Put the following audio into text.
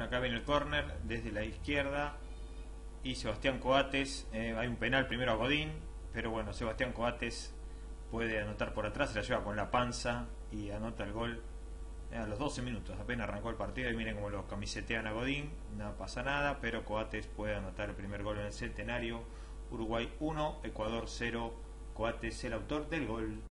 Acá viene el córner desde la izquierda y Sebastián Coates, hay un penal primero a Godín, pero bueno, Sebastián Coates puede anotar por atrás, se la lleva con la panza y anota el gol a los 12 minutos, apenas arrancó el partido y miren cómo lo camisetean a Godín, no pasa nada, pero Coates puede anotar el primer gol en el Centenario. Uruguay 1, Ecuador 0, Coates el autor del gol.